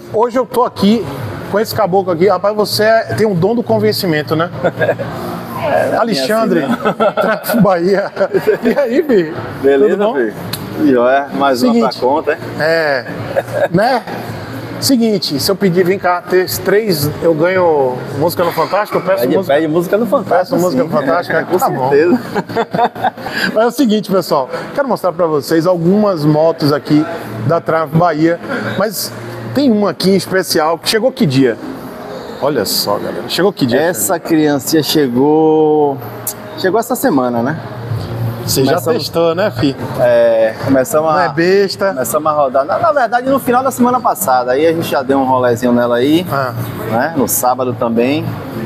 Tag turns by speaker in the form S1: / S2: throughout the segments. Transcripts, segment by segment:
S1: hoje eu tô aqui com esse caboclo aqui. Rapaz, você tem um dom do convencimento, né? Alexandre, Tráfico Bahia. E aí, filho?
S2: Beleza, filho? E olha, mais uma pra conta, hein?
S1: Né? Seguinte, se eu pedir, vem cá, ter 3, eu ganho música no Fantástico, eu peço música.
S2: Pede música no Fantástico.
S1: Peço música no Fantástico,
S2: com certeza.
S1: Mas é o seguinte, pessoal, quero mostrar pra vocês algumas motos aqui da Tráfico Bahia, mas tem uma aqui em especial que chegou que dia? Olha só, galera, chegou que dia?
S2: Essa criancinha chegou essa semana, né?
S1: Você já testou, né, fi?
S2: Começamos
S1: Não é besta.
S2: Começamos a rodar. Na verdade, no final da semana passada. Aí a gente já deu um rolezinho nela aí, né? No sábado também.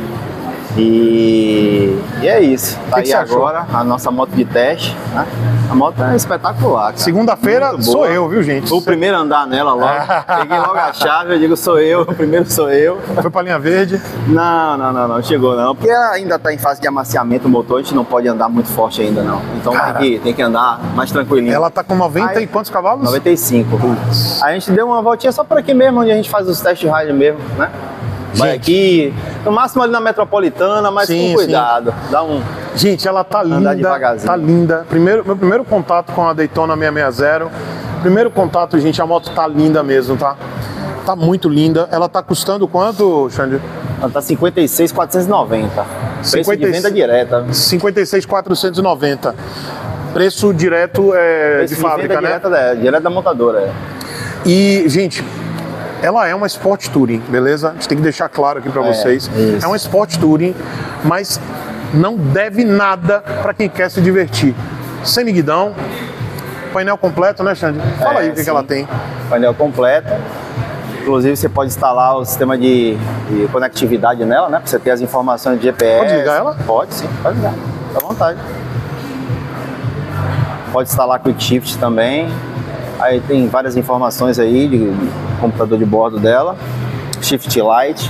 S2: E é isso. Tá aí agora a nossa moto de teste, né? A moto é espetacular.
S1: Segunda-feira sou eu, viu, gente?
S2: Fui o primeiro a andar nela logo. Peguei logo a chave, eu digo sou eu, o primeiro sou eu.
S1: Foi pra linha verde?
S2: Não chegou não. Porque ainda tá em fase de amaciamento o motor, a gente não pode andar muito forte ainda não. Então tem que andar mais tranquilinho.
S1: Ela tá com 90 e quantos cavalos?
S2: 95. A gente deu uma voltinha só por aqui mesmo, onde a gente faz os test ride mesmo, né? Vai aqui, no máximo ali na Metropolitana, mas com cuidado. Dá um...
S1: Gente, ela tá linda, tá linda. Meu primeiro contato com a Daytona 660. Primeiro contato, gente, a moto tá linda mesmo, tá? Tá muito linda. Ela tá custando quanto, Xande?
S2: Ela tá 56.490. Preço de venda direta.
S1: 56.490. Preço direto de fábrica, né?
S2: Direto da montadora.
S1: E, gente, ela é uma Sport Touring, beleza? A gente tem que deixar claro aqui pra vocês. É uma Sport Touring, mas não deve nada pra quem quer se divertir. Semiguidão, painel completo, né, Xande? Fala aí o que ela tem.
S2: Painel completo. Inclusive você pode instalar o sistema de conectividade nela, né? Pra você ter as informações de GPS.
S1: Pode ligar ela?
S2: Pode sim, pode ligar. Fica à vontade. Pode instalar Quick Shift também. Aí tem várias informações aí de computador de bordo dela, Shift Light.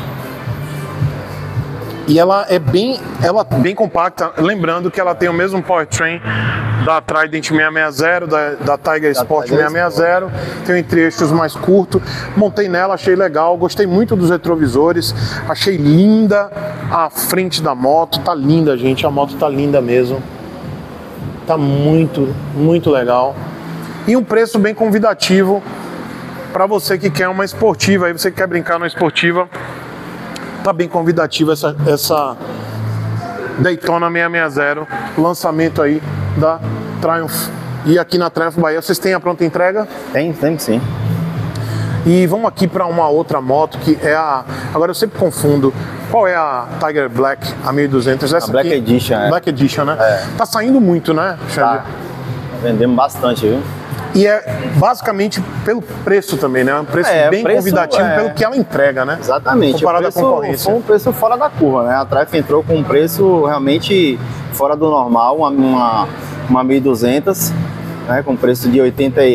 S1: E ela é bem compacta, lembrando que ela tem o mesmo powertrain da Trident 660, da Tiger Sport 660, tem um entre-eixos mais curto. Montei nela, achei legal, gostei muito dos retrovisores, achei linda a frente da moto, tá linda, gente, a moto tá linda mesmo. Tá muito, muito legal. E um preço bem convidativo para você que quer uma esportiva, aí você quer brincar numa esportiva, tá bem convidativa essa Daytona 660, lançamento aí da Triumph. E aqui na Triumph Bahia, vocês têm a pronta entrega?
S2: Tem sim.
S1: E vamos aqui para uma outra moto que é a... Agora eu sempre confundo. Qual é a Tiger Black, a 1200? Essa
S2: a Black
S1: aqui,
S2: Edition,
S1: Black Edition, né? Tá saindo muito, né, Xande?
S2: Tá. Vendemos bastante, viu?
S1: E é basicamente pelo preço também, né? Um preço bem convidativo pelo que ela entrega, né?
S2: Exatamente.
S1: Comparado à concorrência.
S2: Foi um preço fora da curva, né? A Triumph entrou com um preço realmente fora do normal, uma 1200, né? Com preço de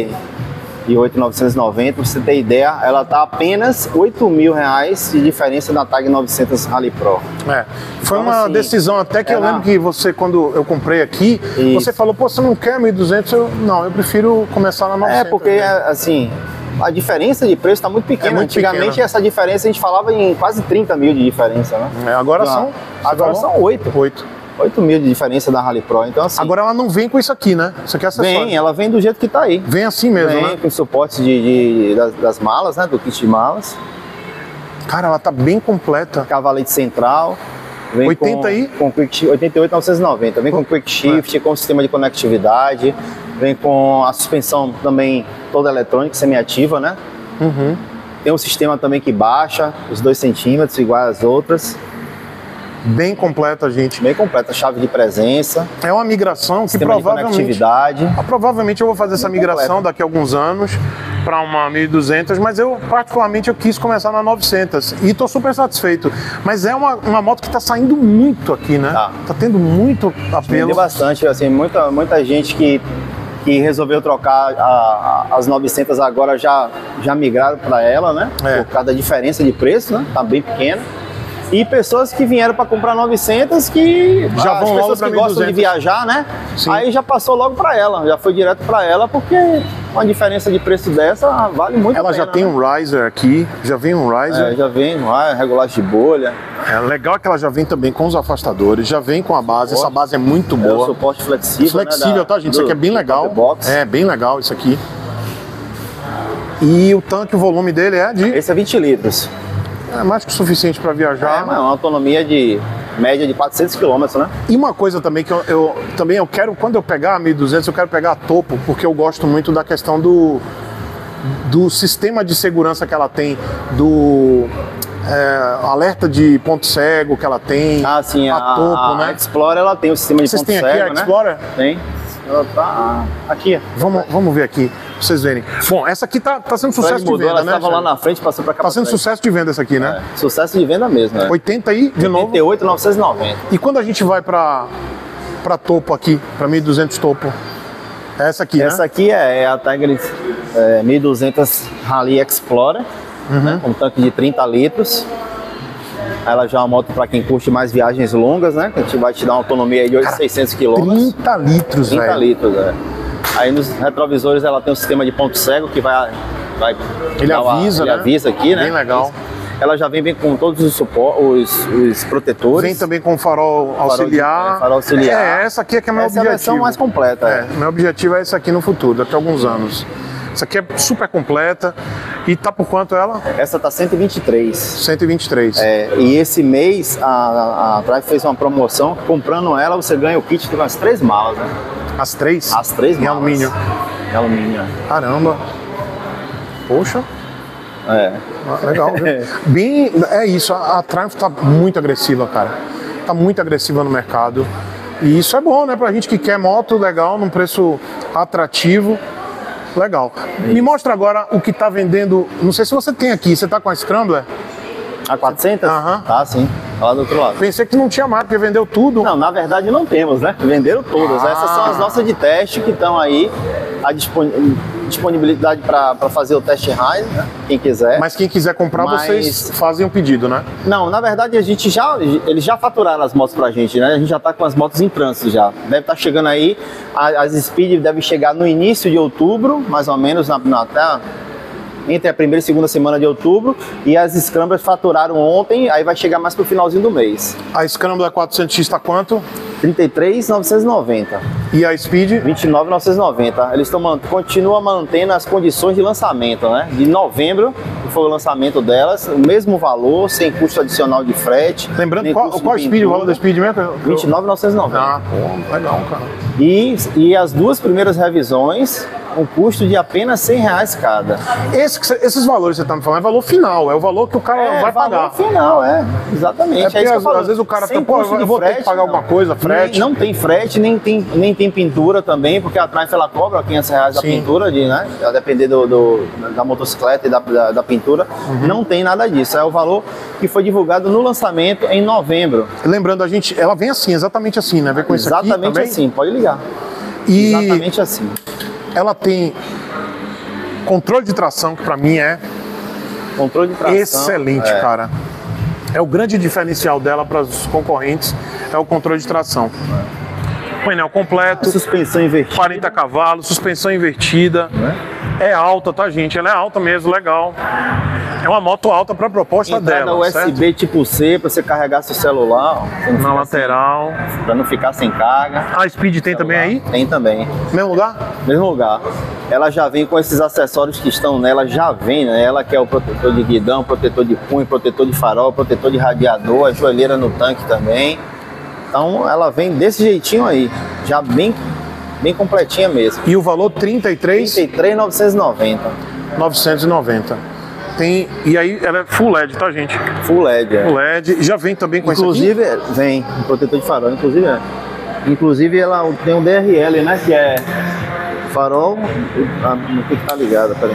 S2: 88.990. Pra você ter ideia, ela tá apenas R$8.000 de diferença da Tag 900 Rally Pro.
S1: Foi então, uma decisão até que eu lembro que você, quando eu comprei aqui, você falou, pô, você não quer 1.200? Não, eu prefiro começar na 900.
S2: Porque, assim, a diferença de preço está muito pequena. Antigamente, essa diferença a gente falava em quase 30 mil de diferença, né?
S1: Agora são
S2: 8. 8 mil de diferença da Rally Pro, então assim...
S1: Agora ela não vem com isso aqui, né? Isso aqui é acessório.
S2: Vem, ela vem do jeito que tá aí.
S1: Vem assim mesmo, né?
S2: Vem com suporte das malas, né? Do kit de malas.
S1: Cara, ela tá bem completa.
S2: Cavalete central. Vem 88.990. Vem com Quick Shift, com sistema de conectividade. Vem com a suspensão também toda eletrônica, semi-ativa, né? Tem um sistema também que baixa os 2 centímetros, igual às outras.
S1: Bem completa, gente.
S2: Bem completa, chave de presença.
S1: É uma migração que provavelmente eu vou fazer essa migração daqui a alguns anos para uma 1200, mas eu particularmente eu quis começar na 900 e tô super satisfeito. Mas é uma moto que tá saindo muito aqui, né? Tá tendo muito apelo.
S2: Vendeu bastante, assim, muita gente que resolveu trocar as 900 agora já migraram para ela, né? Por causa da diferença de preço, né? Tá bem pequena. E pessoas que vieram para comprar 900 que
S1: já vão logo
S2: pessoas que gostam de viajar, né? Sim. Aí já passou logo para ela, já foi direto para ela porque uma diferença de preço dessa vale muito a pena.
S1: Ela já tem um riser aqui, já vem um riser.
S2: Já vem regulagem de bolha.
S1: É legal que ela já vem também com os afastadores, já vem com a base, essa base é muito boa.
S2: O suporte flexível.
S1: Flexível,
S2: né,
S1: tá, gente? Isso aqui é bem legal. É, bem legal isso aqui. E o tanque, o volume dele é de...
S2: Esse é 20 litros.
S1: É mais que o suficiente para viajar.
S2: É, mas é uma autonomia de média de 400 km, né?
S1: E uma coisa também que eu quero, quando eu pegar a 1200, eu quero pegar a topo, porque eu gosto muito da questão do sistema de segurança que ela tem, do alerta de ponto cego que ela tem.
S2: Ah, sim,
S1: a topo, né?
S2: A Explorer, ela tem o sistema de
S1: Vocês
S2: ponto
S1: têm
S2: cego,
S1: aqui a Explorer?
S2: Né? Tem. Ela tá aqui.
S1: Vamos ver aqui, pra vocês verem. Bom, essa aqui tá sendo sucesso de venda,
S2: ela
S1: né?
S2: Ela estava lá na frente, passou pra cá.
S1: Tá sendo sucesso de venda essa aqui, né?
S2: É, sucesso de venda mesmo, né?
S1: 80 aí, de novo?
S2: 88.990.
S1: E quando a gente vai pra topo aqui, pra 1200 topo? É essa aqui,
S2: Essa aqui é a Tiger 1200 Rally Explorer, né? Um tanque de 30 litros. Ela já é uma moto para quem curte mais viagens longas, né? Que a gente vai te dar uma autonomia aí de 800 km.
S1: 30 litros, velho.
S2: 30 litros, é. Aí nos retrovisores ela tem um sistema de ponto cego que vai
S1: ele avisa,
S2: ele
S1: né?
S2: avisa aqui, né?
S1: Bem legal.
S2: Ela já vem com todos os suportes, os protetores.
S1: Vem também com farol auxiliar.
S2: Farol auxiliar.
S1: Essa aqui é que é meu objetivo.
S2: Essa é a versão mais completa.
S1: Meu objetivo é essa aqui no futuro, daqui a alguns anos. Essa aqui é super completa. E tá por quanto ela?
S2: Essa tá 123.
S1: 123.
S2: E esse mês a Drive fez uma promoção. Comprando ela, você ganha o kit com as 3 malas, né?
S1: As 3?
S2: As 3 malas.
S1: Em alumínio.
S2: Em alumínio.
S1: Caramba. Poxa. Legal, viu? Bem, é isso, a Triumph tá muito agressiva, cara. Tá muito agressiva no mercado. E isso é bom, né? Pra gente que quer moto legal, num preço atrativo. Legal. Me mostra agora o que tá vendendo. Não sei se você tem aqui. Você tá com a Scrambler?
S2: A 400?
S1: Tá,
S2: sim. Tá lá do outro lado.
S1: Pensei que não tinha mais, porque vendeu tudo.
S2: Não, na verdade não temos, né? Venderam todas. Essas são as nossas de teste que estão aí. A disponibilidade para fazer o test ride, né? Quem quiser.
S1: Mas quem quiser comprar, vocês fazem um pedido, né?
S2: Não, na verdade eles já faturaram as motos pra gente, né? A gente já tá com as motos em trânsito já. Deve estar chegando aí, as Speed devem chegar no início de outubro, mais ou menos, até entre a primeira e segunda semana de outubro, e as Scramblers faturaram ontem, aí vai chegar mais pro finalzinho do mês.
S1: A Scrambler 400X tá quanto?
S2: 33.990.
S1: E a Speed?
S2: 29.990. Eles continuam mantendo as condições de lançamento, né? De novembro, que foi o lançamento delas, o mesmo valor, sem custo adicional de frete.
S1: Lembrando, qual Speed, o valor da Speed mesmo?
S2: 29.990.
S1: Ah, pô, legal, cara.
S2: E as duas primeiras revisões, um custo de apenas R$100 cada.
S1: Esses valores que você tá me falando é valor final, é o valor que o cara vai pagar.
S2: É valor final, exatamente.
S1: Porque às vezes o cara tá, pô, eu vou ter que pagar alguma coisa, frete.
S2: Não tem frete, nem tem pintura também, porque a Triumph ela cobra R$500 da pintura, né? A depender da motocicleta e da pintura. Não tem nada disso. É o valor que foi divulgado no lançamento em novembro.
S1: Lembrando, ela vem assim, exatamente assim, né? Vem com isso aqui também.
S2: Exatamente assim, pode ligar.
S1: E
S2: exatamente assim.
S1: Ela tem controle de tração, que pra mim é
S2: controle de tração,
S1: excelente, cara. É o grande diferencial dela para os concorrentes, é o controle de tração. Painel completo,
S2: suspensão invertida,
S1: 40 cavalos, suspensão invertida. É alta, tá, gente? Ela é alta mesmo, legal. É uma moto alta para a proposta
S2: entrada
S1: dela.
S2: USB
S1: certo?
S2: tipo C para você carregar seu celular.
S1: Na lateral.
S2: Para não ficar sem carga.
S1: A Speed tem também aí?
S2: Tem também.
S1: Mesmo lugar?
S2: Mesmo lugar. Ela já vem com esses acessórios que estão nela, já vem, né? Ela que é o protetor de guidão, protetor de punho, protetor de farol, protetor de radiador, a joelheira no tanque também. Então ela vem desse jeitinho aí, já bem completinha mesmo.
S1: E o valor
S2: 33.990.
S1: 990. E aí ela é full LED, tá, gente?
S2: Full LED,
S1: Full LED. Já vem também com
S2: inclusive, esse aqui? Vem, um protetor de farol, inclusive ela tem um DRL, né? Que é farol, não tem que estar ligado, peraí.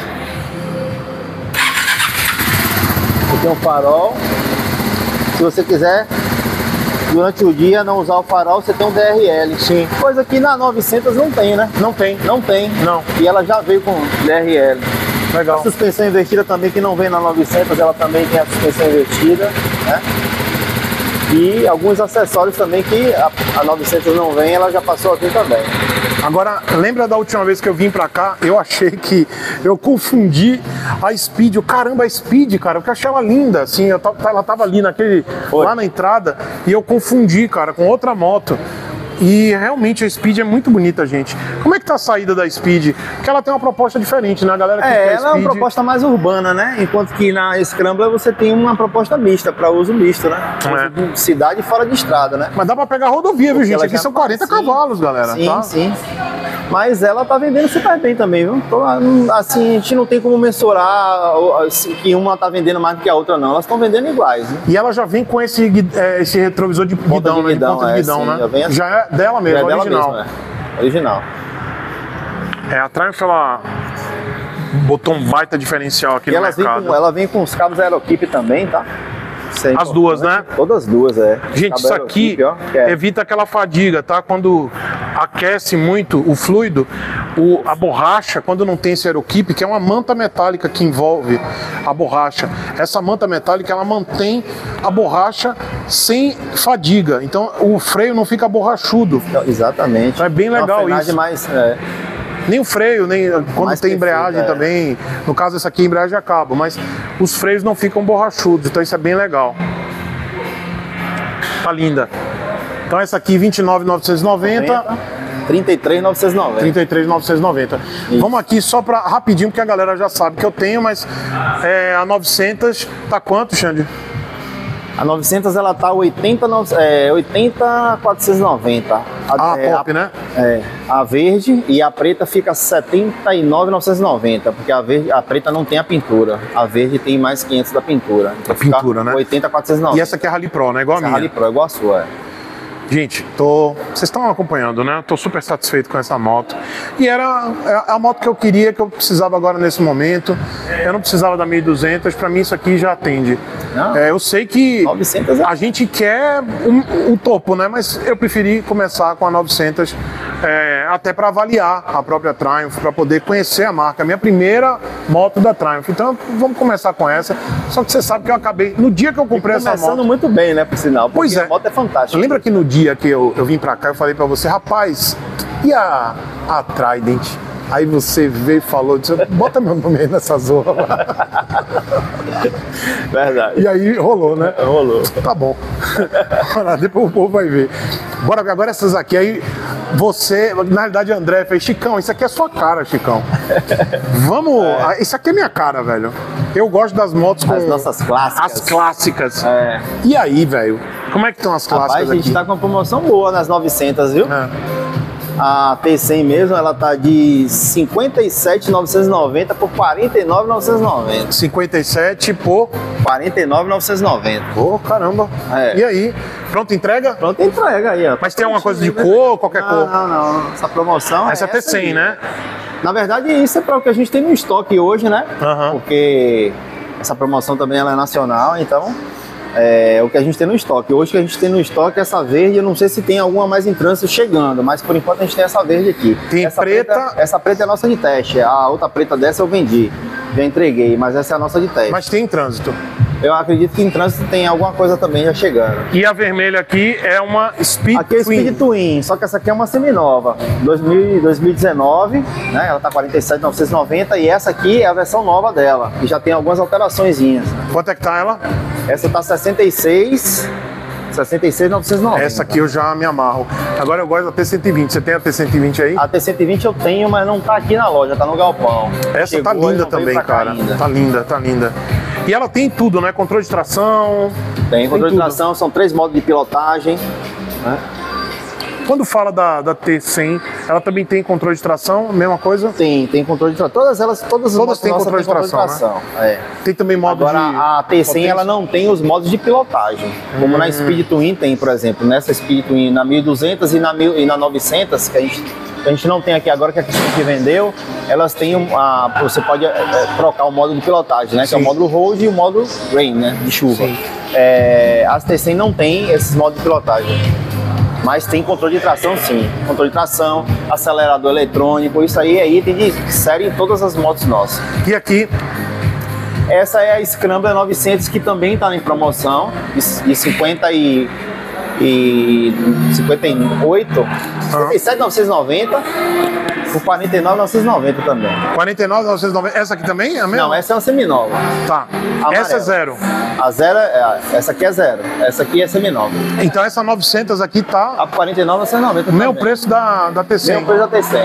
S2: Aqui tem um farol, se você quiser durante o dia não usar o farol, você tem um DRL.
S1: Sim.
S2: Coisa que na 900 não tem, né?
S1: Não tem.
S2: Não tem.
S1: Não.
S2: E ela já veio com DRL.
S1: Legal.
S2: A suspensão invertida também, que não vem na 900, ela também tem a suspensão invertida, né? E alguns acessórios também que a 900 não vem, ela já passou a vir também.
S1: Agora, lembra da última vez que eu vim pra cá? Eu achei que eu confundi a Speed. Caramba, a Speed, cara, porque eu achei ela linda, assim, ela tava ali lá na entrada, e eu confundi, cara, com outra moto. E realmente a Speed é muito bonita, gente. Como é que tá a saída da Speed? Porque ela tem uma proposta diferente, né? A galera que quer
S2: ela é uma proposta mais urbana, né? Enquanto que na Scrambler você tem uma proposta mista, para uso misto, né? Uso de cidade e fora de estrada, né?
S1: Mas dá pra pegar rodovia, viu, gente? Aqui são 40 cavalos, galera.
S2: Sim,
S1: tá?
S2: sim. Mas ela tá vendendo super bem também, viu? Assim, a gente não tem como mensurar que uma tá vendendo mais do que a outra, não. Elas estão vendendo iguais, né?
S1: E ela já vem com esse retrovisor de guidão, né? De ponta de guidão, né? Já é dela mesmo, original.
S2: Original.
S1: A Triumph, ela botou um baita diferencial aqui no mercado.
S2: Ela vem com os cabos Aerokeep também, tá?
S1: As duas, né?
S2: Todas as duas,
S1: Gente, isso aqui evita aquela fadiga, tá? Quando aquece muito o fluido, a borracha, quando não tem esse Aerokeep, que é uma manta metálica que envolve a borracha, essa manta metálica, ela mantém a borracha sem fadiga. Então, o freio não fica borrachudo.
S2: Exatamente.
S1: Então, é bem legal isso. Nem o freio, nem quando mais tem embreagem também. No caso, essa aqui é embreagem a cabo, mas os freios não ficam borrachudos, então isso é bem legal. Tá linda. Então essa aqui, 29.990.
S2: 33.990.
S1: 33.990. Vamos aqui só para rapidinho, porque a galera já sabe que eu tenho, mas a 900 tá quanto, Xande?
S2: A 900 ela tá 80.490.
S1: Top, né?
S2: A verde e a preta fica 79.990, porque a preta não tem a pintura. A verde tem mais 500 da pintura. Então
S1: pintura, né?
S2: 80.490.
S1: E essa aqui é a Rally Pro, né? Igual a minha.
S2: Rally Pro, igual a sua,
S1: Gente, vocês estão acompanhando, né? Tô super satisfeito com essa moto. E era a moto que eu queria, que eu precisava agora nesse momento. Eu não precisava da 1200, para mim isso aqui já atende. Eu sei que 900 a gente quer o topo, né? Mas eu preferi começar com a 900, até para avaliar a própria Triumph, para poder conhecer a marca. A minha primeira moto da Triumph. Então vamos começar com essa. Só que você sabe que eu acabei, no dia que eu comprei essa moto...
S2: Começando muito bem, né, por sinal. Pois é. A moto é fantástica.
S1: Lembra que no dia que eu vim pra cá, eu falei pra você, rapaz, e a Trident? Aí você veio e falou, disse, bota meu nome aí nessa zorra lá.
S2: Verdade.
S1: E aí rolou, né?
S2: Rolou.
S1: Tá bom. Depois o povo vai ver. Bora ver agora essas aqui. Aí você, na realidade, André fez, Chicão, isso aqui é sua cara, Chicão. Vamos. Isso aqui é minha cara, velho. Eu gosto das motos com.
S2: As nossas clássicas.
S1: As clássicas. E aí, velho? Como é que estão as clássicas?
S2: Rapaz, a gente tá com uma promoção boa nas 900, viu? A T100 mesmo, ela tá de 57.990 por 49.990.
S1: 57 por
S2: 49.990.
S1: Pô, caramba. E aí? Pronto, entrega?
S2: Pronto, entrega aí, ó.
S1: Mas tem alguma coisa de cor, qualquer cor?
S2: Não. Essa promoção
S1: essa é T100,
S2: aí,
S1: né?
S2: Na verdade, isso é para o que a gente tem no estoque hoje, né? Porque essa promoção também ela é nacional, então o que a gente tem no estoque. Hoje o que a gente tem no estoque é essa verde. Eu não sei se tem alguma mais em trânsito chegando, mas por enquanto a gente tem essa verde aqui.
S1: Tem
S2: essa
S1: preta.
S2: Essa preta é a nossa de teste. A outra preta dessa eu vendi, já entreguei, mas essa é a nossa de teste.
S1: Mas tem em trânsito?
S2: Eu acredito que em trânsito tem alguma coisa também já chegando.
S1: E a vermelha aqui é uma Speed Twin.
S2: Aqui é Speed Twin, só que essa aqui é uma seminova, 2019, né? Ela tá 47.990 e essa aqui é a versão nova dela, que já tem algumas alteraçõezinhas.
S1: Quanto é que tá ela?
S2: Essa tá 66.990.
S1: Essa aqui eu já me amarro. Agora eu gosto da T120. Você tem a T120 aí?
S2: A T120 eu tenho, mas não tá aqui na loja, tá no galpão.
S1: Essa chegou, tá linda também, cara. Tá linda, tá linda. E ela tem tudo, né? Controle de tração.
S2: Tem controle de tração, são 3 modos de pilotagem, né?
S1: Quando fala da T100, ela também tem controle de tração, mesma coisa?
S2: Tem controle de tração. Todas as motos
S1: têm controle de tração.
S2: Né?
S1: Tem também modo
S2: Agora, a T100 ela não tem os modos de pilotagem. Como na Speed Twin tem, por exemplo. Nessa Speed Twin, na 1200 e na 900, que a gente não tem aqui agora, que a gente vendeu, elas têm você pode trocar o modo de pilotagem, né? Que é o módulo Road e o módulo Rain, né? De chuva. As T100 não tem esses modos de pilotagem. Mas tem controle de tração, sim. Controle de tração, acelerador eletrônico, isso aí é item de série em todas as motos nossas.
S1: E aqui,
S2: Essa é a Scrambler 900, que também está em promoção, de 58, 57.990 por 49.990 também.
S1: 49.990. Essa aqui também é a mesma?
S2: Não, essa é uma seminova.
S1: Tá.
S2: Amarela.
S1: Essa é zero.
S2: A zero, essa aqui é zero. Essa aqui é seminova.
S1: Então essa 900 aqui tá...
S2: A 49.990
S1: o meu preço da T100.
S2: Meu preço da T100.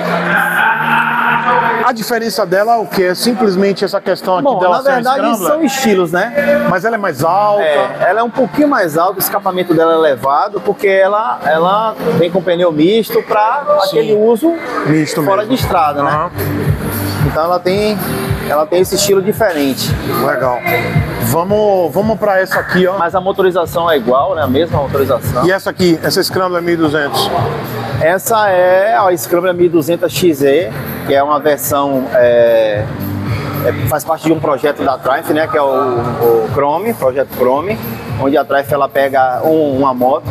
S1: A diferença dela, o que? É simplesmente essa questão aqui
S2: Bom,
S1: dela
S2: na verdade são estilos, né?
S1: Mas ela é mais alta.
S2: Ela é um pouquinho mais alta, o escapamento dela é elevado, porque ela vem com pneu misto para aquele uso
S1: misto
S2: fora
S1: mesmo.
S2: de estrada, né? Então ela tem esse estilo diferente.
S1: Legal. Vamos para essa aqui, ó.
S2: Mas a motorização é igual, né? A mesma motorização.
S1: E essa aqui, essa Scrambler 1200?
S2: Essa é a Scrambler 1200 XE, que é uma versão, faz parte de um projeto da Triumph, né? Que é o Chrome, projeto Chrome, onde a Triumph ela pega uma moto,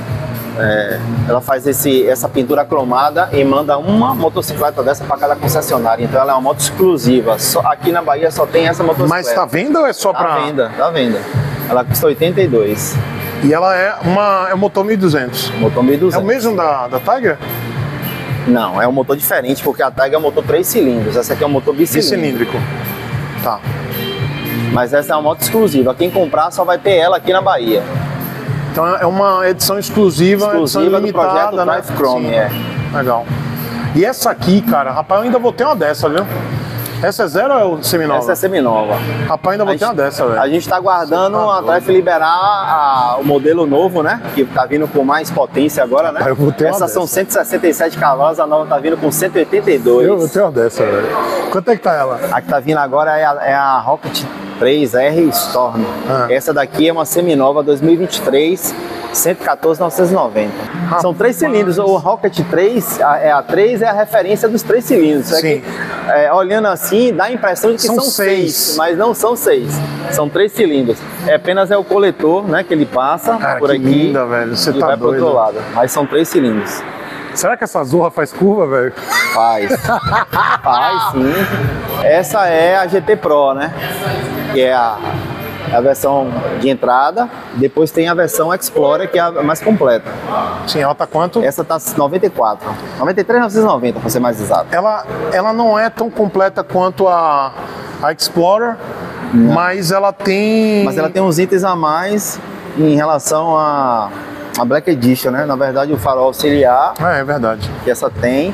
S2: ela faz essa pintura cromada e manda uma motocicleta dessa para cada concessionária. Então ela é uma moto exclusiva. Aqui na Bahia só tem essa motocicleta.
S1: Mas tá venda ou é só para...
S2: Tá venda. Ela custa 82.
S1: E ela é um motor 1200.
S2: Motor 1200.
S1: É o mesmo da Tiger?
S2: Não, é um motor diferente, porque a Tiger é um motor 3 cilindros. Essa aqui é um motor bicilíndrico.
S1: Tá.
S2: Mas essa é uma moto exclusiva. Quem comprar só vai ter ela aqui na Bahia.
S1: Então é uma edição exclusiva edição limitada,
S2: do projeto Triumph Chrome,
S1: Legal. E essa aqui, cara, rapaz, eu ainda vou ter uma dessa, viu? Essa é zero ou é o seminova?
S2: Essa é seminova.
S1: Rapaz, ainda vou ter uma dessa, velho.
S2: A gente tá aguardando a Triumph liberar o modelo novo, né? Que tá vindo com mais potência agora, né? Essas são 167 cavalos, a nova tá vindo com 182.
S1: Eu vou ter uma dessa, velho. Quanto é que tá ela?
S2: A que tá vindo agora é a Rocket 3R Storm. Essa daqui é uma seminova 2023, 114.990. São 3 cilindros. O Rocket 3, a 3 é a referência dos 3 cilindros.
S1: Sim.
S2: Olhando assim, dá a impressão de que são 6, mas não são 6. São 3 cilindros. Apenas o coletor, né, que ele passa por aqui.
S1: Linda, velho. Você tá
S2: vai pro outro lado. Mas são 3 cilindros.
S1: Será que essa Zorra faz curva, velho?
S2: Faz. Faz, sim. Essa é a GT Pro, né? Que é a versão de entrada. Depois tem a versão Explorer, que é a mais completa.
S1: Sim, ela tá quanto?
S2: Essa tá 94. 93.990, para ser mais exato.
S1: Ela não é tão completa quanto a Explorer, mas ela tem...
S2: Mas ela tem uns itens a mais em relação a Black Edition, né? Na verdade, o farol auxiliar.
S1: É verdade.
S2: Que essa tem.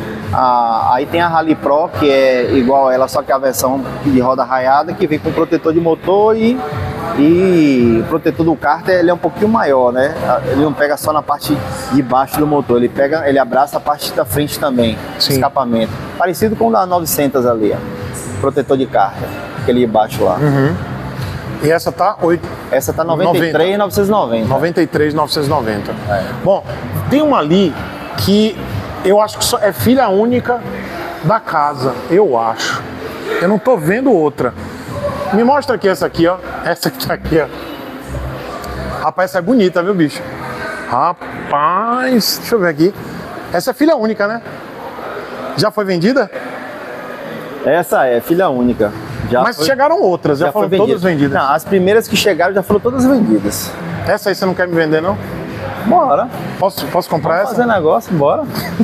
S2: Aí tem a Rally Pro, que é igual a ela, só que a versão de roda raiada, que vem com protetor de motor e o protetor do cárter ele é um pouquinho maior, né? Ele não pega só na parte de baixo do motor, ele abraça a parte da frente também, escapamento. Parecido com o da 900 ali, ó. Protetor de cárter, aquele de baixo lá.
S1: E essa tá 8?
S2: Essa tá 93.990.
S1: 93.990. Bom, tem uma ali que eu acho que é filha única da casa, eu acho. Eu não tô vendo outra. Me mostra aqui essa aqui, ó. Essa que tá aqui, ó. Rapaz, essa é bonita, viu, bicho? Rapaz, deixa eu ver aqui. Essa é filha única, né? Já foi vendida?
S2: Essa é filha única.
S1: Mas chegaram outras, já foram todas vendidas.
S2: Não, as primeiras que chegaram já foram todas vendidas.
S1: Essa aí você não quer me vender, não?
S2: Bora.
S1: Posso comprar essa?
S2: Fazer negócio, bora.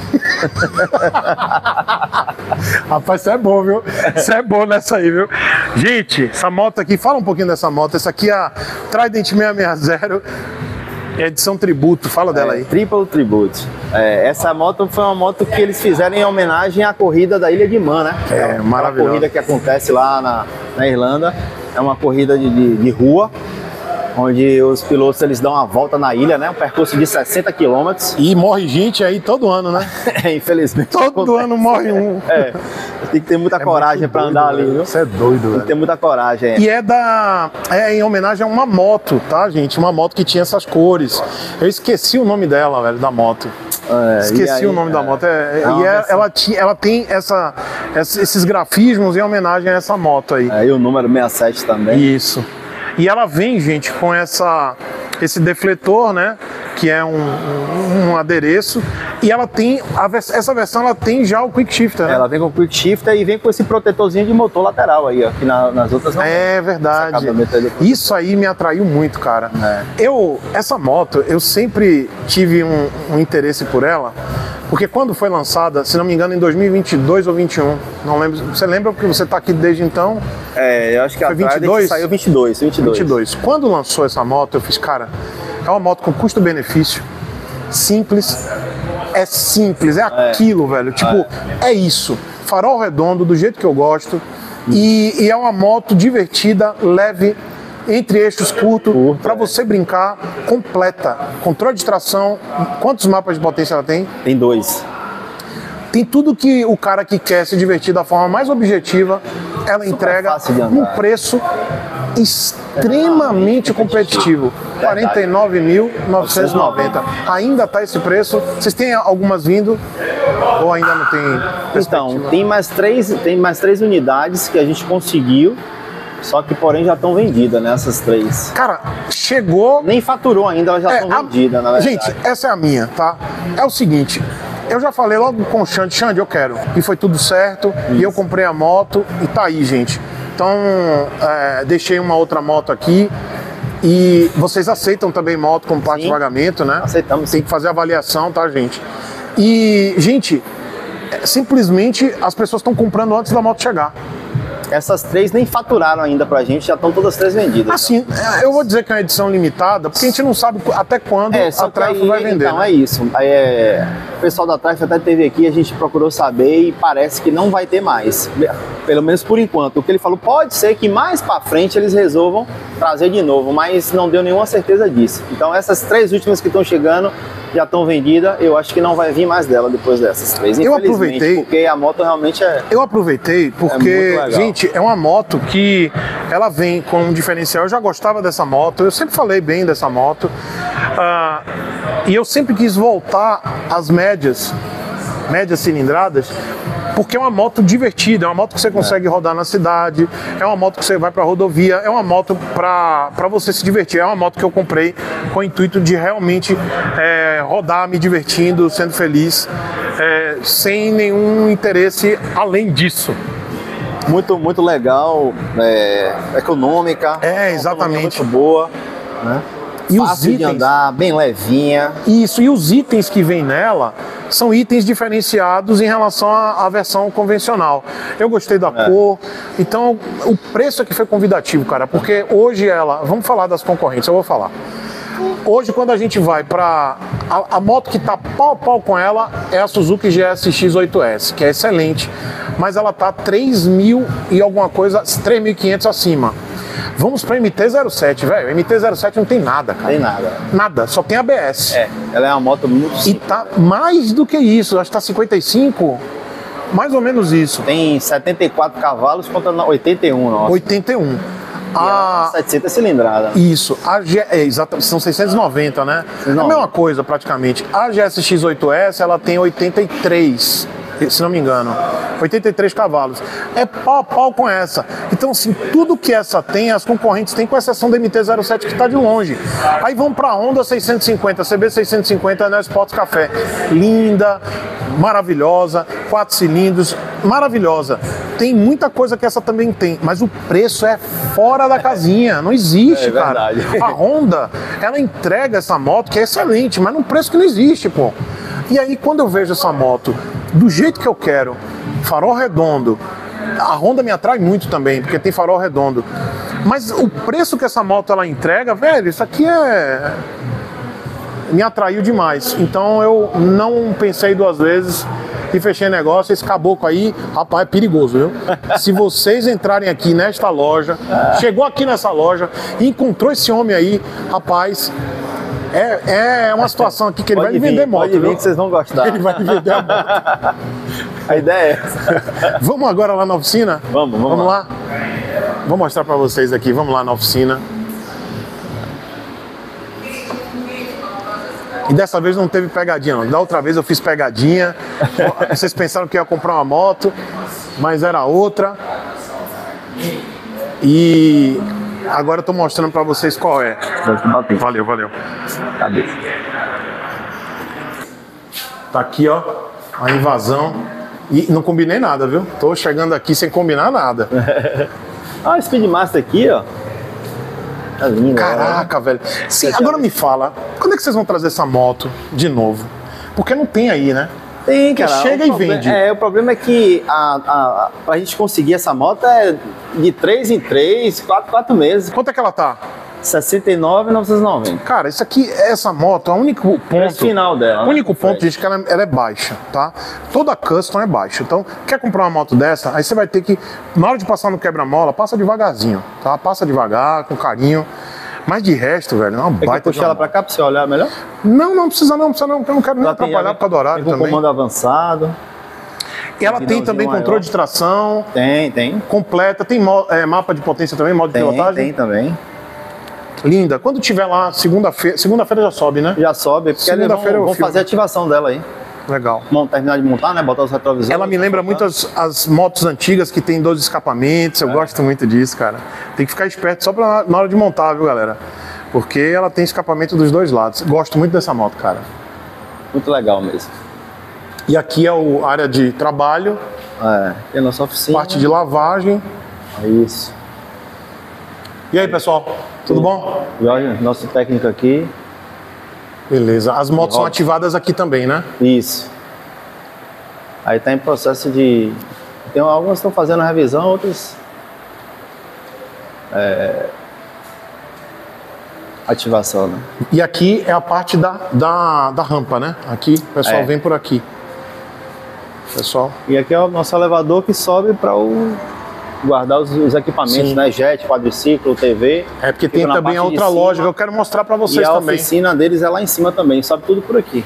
S1: Rapaz, isso é bom, viu? Isso é bom nessa aí, viu? Gente, essa moto aqui, fala um pouquinho dessa moto. Essa aqui é a Trident 660, edição tributo. Fala dela aí.
S2: Triple Tribute. Essa moto foi uma moto que eles fizeram em homenagem à corrida da Ilha de Man, né?
S1: Maravilhosa.
S2: A corrida que acontece lá na Irlanda. É uma corrida de rua, onde os pilotos eles dão uma volta na ilha, né? Um percurso de 60 km.
S1: E morre gente aí todo ano, né?
S2: Infelizmente.
S1: Todo ano morre um.
S2: Tem que ter muita coragem para andar ali, viu?
S1: Você é doido, velho.
S2: Tem que ter muita coragem.
S1: E é em homenagem a uma moto, tá, gente? Uma moto que tinha essas cores. Eu esqueci o nome dela, velho, da moto. Esqueci o nome da moto. Ela tem esses grafismos em homenagem a essa moto aí.
S2: E o número 67 também.
S1: Isso. E ela vem, gente, com esse defletor, né? que é um adereço, e ela tem, essa versão ela tem já o Quick Shifter, né?
S2: Ela vem com o Quick Shifter e vem com esse protetorzinho de motor lateral aí, ó, que nas outras não.
S1: É verdade. Isso aí me atraiu muito, cara. Essa moto, eu sempre tive um interesse por ela, porque quando foi lançada, se não me engano, em 2022 ou 21, não lembro. Você lembra porque você tá aqui desde então?
S2: Eu acho que
S1: foi 22?
S2: Saiu 22.
S1: Quando lançou essa moto, eu fiz, cara, é uma moto com custo-benefício, simples, é aquilo, velho, tipo, é isso, farol redondo, do jeito que eu gosto, e é uma moto divertida, leve, entre eixos curtos, para você brincar, completa, controle de tração. Quantos mapas de potência ela tem?
S2: Tem 2.
S1: Tem tudo que o cara que quer se divertir da forma mais objetiva, ela entrega num preço extremamente competitivo. R$ 49.990. Ainda está esse preço. Vocês têm algumas vindo ou ainda não tem perspectiva?
S2: Então, tem mais três unidades que a gente conseguiu, só que porém já estão vendidas, né, essas 3.
S1: Cara, chegou...
S2: Nem faturou ainda, elas já estão vendidas, na verdade.
S1: Gente, essa é a minha, tá? É o seguinte... Eu já falei logo com o Xande, eu quero. E foi tudo certo, e eu comprei a moto, e tá aí, gente. Então, deixei uma outra moto aqui, e vocês aceitam também moto como parte de pagamento, né?
S2: Aceitamos.
S1: Tem que fazer avaliação, tá, gente? E, gente, simplesmente as pessoas estão comprando antes da moto chegar.
S2: Essas 3 nem faturaram ainda pra gente, já estão todas 3 vendidas.
S1: Assim, eu vou dizer que é uma edição limitada, porque a gente não sabe até quando a Triumph vai vender.
S2: Então,
S1: né?
S2: é isso. O pessoal da Triumph até esteve aqui, a gente procurou saber e parece que não vai ter mais. Pelo menos por enquanto. O que ele falou, pode ser que mais pra frente eles resolvam trazer de novo, mas não deu nenhuma certeza disso. Então, essas 3 últimas que estão chegando já estão vendidas, eu acho que não vai vir mais dela depois dessas 3.
S1: Eu aproveitei,
S2: porque a moto realmente é...
S1: Eu aproveitei porque, gente, é uma moto que ela vem com um diferencial. Eu já gostava dessa moto, eu sempre falei bem dessa moto, e eu sempre quis voltar às médias cilindradas, porque é uma moto divertida, é uma moto que você consegue rodar na cidade, é uma moto que você vai para rodovia, é uma moto para você se divertir, é uma moto que eu comprei com o intuito de realmente rodar, me divertindo, sendo feliz, sem nenhum interesse além disso.
S2: Muito, muito legal, econômica,
S1: exatamente.
S2: Muito boa, né?
S1: E
S2: fácil
S1: os itens,
S2: de andar, bem levinha.
S1: Isso, e os itens que vem nela são itens diferenciados em relação à versão convencional. Eu gostei da cor, então o preço aqui foi convidativo, cara, porque hoje vamos falar das concorrentes, eu vou falar. Hoje, quando a gente vai para a moto que tá pau a pau com ela é a Suzuki GSX 8S, que é excelente, mas ela tá 3.000 e alguma coisa, 3.500 acima. Vamos pra MT-07, velho. MT-07 não tem nada, cara.
S2: Tem nada.
S1: Nada, só tem ABS.
S2: Ela é uma moto muito simples.
S1: E tá mais do que isso, acho que tá 55, mais ou menos isso.
S2: Tem 74 cavalos contra 81, nossa.
S1: 81.
S2: A 700 cilindrada.
S1: Isso, exatamente, são 690, né? É a mesma coisa praticamente. A GSX 8S, ela tem 83, se não me engano, 83 cavalos. É pau a pau com essa. Então, assim, tudo que essa tem, as concorrentes têm, com exceção da MT-07 que está de longe. Aí vão para a Honda 650, CB 650 na Sports Café. Linda, maravilhosa, 4 cilindros, maravilhosa. Tem muita coisa que essa também tem, mas o preço é fora da casinha, não existe, cara. A Honda, ela entrega essa moto que é excelente, mas num preço que não existe, pô. E aí, quando eu vejo essa moto do jeito que eu quero, farol redondo, a Honda me atrai muito também, porque tem farol redondo. Mas o preço que essa moto ela entrega, velho, isso aqui me atraiu demais. Então eu não pensei 2 vezes e fechei negócio. Esse caboclo aí, rapaz, é perigoso, viu? Se vocês entrarem aqui nesta loja, chegou aqui nessa loja e encontrou esse homem aí, rapaz, é uma situação aqui que ele vai vender moto.
S2: Pode vir que vocês vão gostar.
S1: Ele vai vender a moto.
S2: A ideia é essa.
S1: Vamos agora lá na oficina?
S2: Vamos
S1: lá. Vou mostrar pra vocês aqui. Vamos lá na oficina. E dessa vez não teve pegadinha, não. Da outra vez eu fiz pegadinha. Vocês pensaram que ia comprar uma moto, mas era outra. E agora eu tô mostrando pra vocês qual é.
S2: Valeu.
S1: Valeu.
S2: Cabeça.
S1: Tá aqui, ó, a invasão. E não combinei nada, viu? Tô chegando aqui sem combinar nada.
S2: Ah, o Speedmaster aqui, ó. Tá lindo.
S1: Caraca, velho. Sim, agora me fala, quando é que vocês vão trazer essa moto de novo? Porque não tem aí, né?
S2: Tem, cara.
S1: Chega e vende.
S2: O problema é que pra gente conseguir essa moto é de 3 em 3, 4 meses.
S1: Quanto é que ela tá?
S2: 69.990.
S1: Cara, isso aqui, essa moto, o único ponto
S2: final dela.
S1: O único ponto, gente, que ela é baixa, tá? Toda custom é baixa. Então, quer comprar uma moto dessa, aí você vai ter que, na hora de passar no quebra-mola, passa devagarzinho, tá? Passa devagar, com carinho. Mas de resto, velho, é uma baita.
S2: Quer puxar ela pra cá pra você olhar melhor?
S1: Não precisa não, porque eu não quero nem atrapalhar por causa do horário também.
S2: Comando avançado.
S1: E ela tem também controle de tração.
S2: Tem.
S1: Completa, tem mapa de potência também, modo de pilotagem?
S2: Tem também.
S1: Linda. Quando tiver lá, segunda-feira já sobe, né?
S2: Já sobe, porque
S1: segunda-feira
S2: vão fazer a ativação dela aí.
S1: Legal.
S2: Terminar de montar, né? Botar os retrovisores.
S1: Ela me lembra muito as motos antigas que tem 12 escapamentos. Eu gosto muito disso, cara. Tem que ficar esperto só na hora de montar, viu, galera? Porque ela tem escapamento dos dois lados. Gosto muito dessa moto, cara.
S2: Muito legal mesmo.
S1: E aqui é a área de trabalho.
S2: É a nossa oficina.
S1: Parte de lavagem.
S2: É isso.
S1: E aí, pessoal? Tudo bom?
S2: Jorge, nosso técnico aqui.
S1: Beleza. As motos são ativadas aqui também, né?
S2: Isso. Aí tá em processo de... Algumas estão fazendo revisão, outras... ativação, né?
S1: E aqui é a parte da rampa, né? Aqui, o pessoal vem por aqui. Pessoal.
S2: E aqui é o nosso elevador que sobe para guardar os equipamentos, sim, né? Jet, quadriciclo, TV.
S1: É porque tem também a outra loja que eu quero mostrar para vocês também.
S2: E a oficina deles é lá em cima também, sobe tudo por aqui.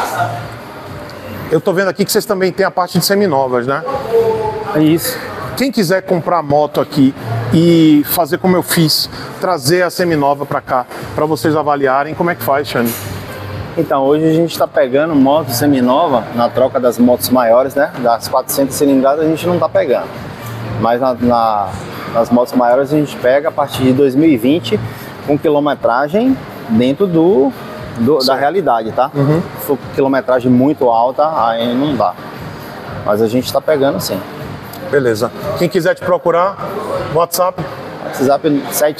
S1: Eu tô vendo aqui que vocês também têm a parte de seminovas, né?
S2: É isso.
S1: Quem quiser comprar moto aqui e fazer como eu fiz, trazer a seminova para cá, para vocês avaliarem, como é que faz, Xande?
S2: Então, hoje a gente está pegando moto seminova na troca das motos maiores, né? Das 400 cilindradas a gente não está pegando. Mas nas motos maiores a gente pega a partir de 2020 com quilometragem dentro da realidade, tá? Se for quilometragem muito alta, aí não dá. Mas a gente está pegando sim.
S1: Beleza. Quem quiser te procurar, WhatsApp?
S2: WhatsApp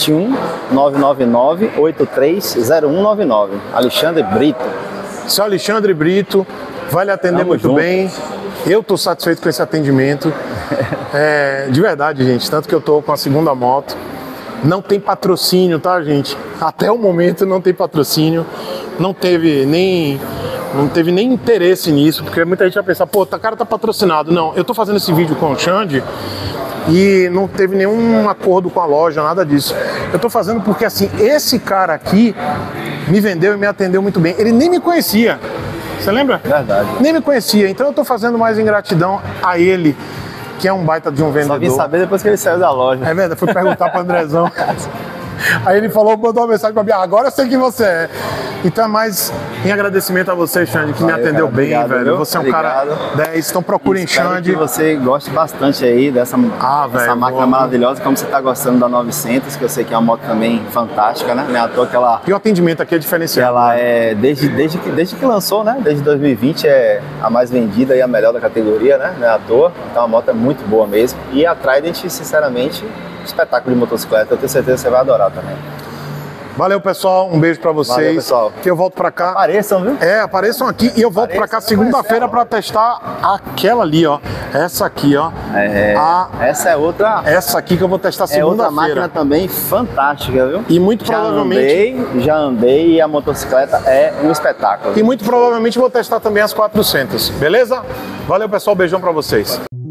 S2: 71999830199. Alexandre Brito.
S1: Seu Alexandre Brito vai lhe atender muito bem. Eu estou satisfeito com esse atendimento. De verdade, gente. Tanto que eu estou com a segunda moto. Não tem patrocínio, tá, gente? Até o momento não tem patrocínio. Não teve nem interesse nisso, porque muita gente vai pensar, pô, o cara tá patrocinado. Não, eu tô fazendo esse vídeo com o Xande e não teve nenhum acordo com a loja, nada disso. Eu tô fazendo porque, assim, esse cara aqui me vendeu e me atendeu muito bem. Ele nem me conhecia. Você lembra?
S2: Verdade.
S1: Nem me conhecia. Então eu tô fazendo mais em gratidão a ele, que é um baita de um vendedor.
S2: Só vim saber depois que ele saiu da loja.
S1: É verdade, fui perguntar pro Andrezão. Aí ele falou, mandou uma mensagem pra mim, agora eu sei quem você é. Então é mais em agradecimento a você, Xande, que me atendeu bem, obrigado, velho. Viu? Você é um cara 10, então procurem Xande.
S2: Que você goste bastante aí dessa máquina maravilhosa, como você tá gostando da 900, que eu sei que é uma moto também fantástica, né? Não é à toa que ela...
S1: E o atendimento aqui é diferenciado.
S2: Ela é, desde que lançou, né? Desde 2020 é a mais vendida e a melhor da categoria, né? Não é à toa. Então a moto é muito boa mesmo. E a Trident, sinceramente, espetáculo de motocicleta. Eu tenho certeza que você vai adorar também.
S1: Valeu, pessoal. Um beijo pra vocês.
S2: Valeu, pessoal.
S1: Que eu volto pra cá.
S2: Apareçam, viu?
S1: Apareçam aqui e eu volto pra cá segunda-feira pra testar aquela ali, ó. Essa aqui, ó.
S2: Essa é outra.
S1: Essa aqui que eu vou testar segunda-feira.
S2: É outra máquina também fantástica, viu?
S1: E muito provavelmente...
S2: Já andei e a motocicleta é um espetáculo.
S1: E muito provavelmente vou testar também as 400. Beleza? Valeu, pessoal. Beijão pra vocês.